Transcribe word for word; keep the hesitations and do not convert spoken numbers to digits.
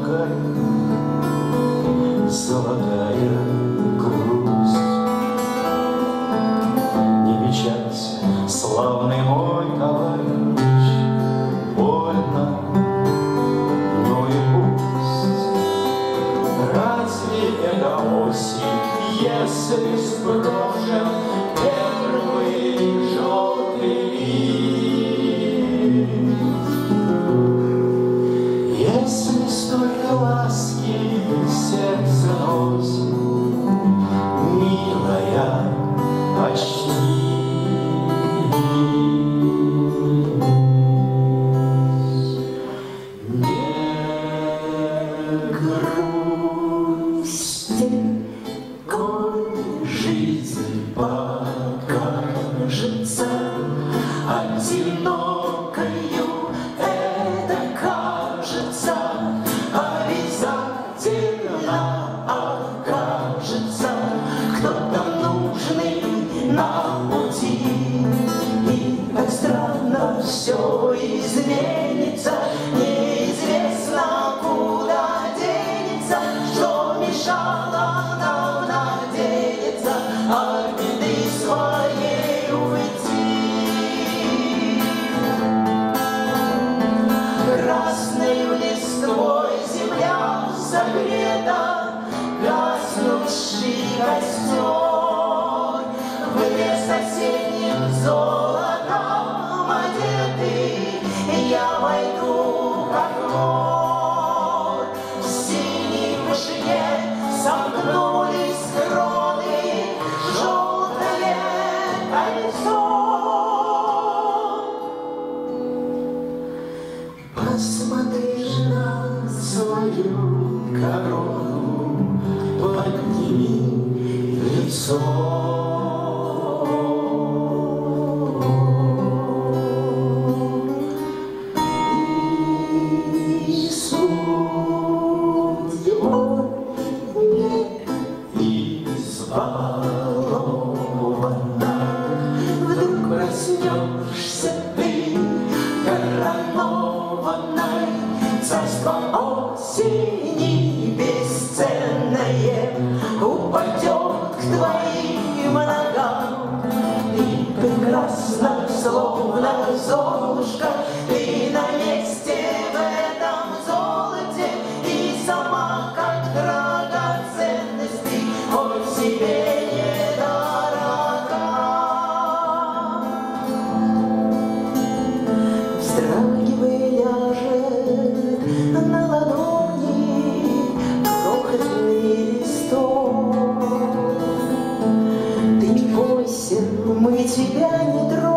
одинокая золотая грусть. Не печалься, славный мой товарищ, больно, ну и пусть. Разве это осень, если сброшен первый желтый лист? Если столько ласки сердце носит, милая, очнись. Не грусти, коль жизнь покажется одинокою, это кажется, обязательно окажется кто-то нужный на пути. И как странно все изменится, неизвестно куда денется, что мешало нам надеяться от беды своей уйти. Красной листвой земля согрета, гаснувший костер, в лес осенним золотом одетый, я войду как вор. В синей вышине сомкнулись кроны, желтое кольцо. Посмотришь на свою корону, подними лицо. И судьбой не избалована, вдруг проснешься ты коронованной, царство осени бесценное упадет к твоим ногам. И прекрасно, словно Золушка, ты на месте в этом золоте, и сама как драгоценность, ты хоть себе недорога. Вздрагивая ляжет на ладони крохотный листок. Ты не бойся, мы тебя не тронем,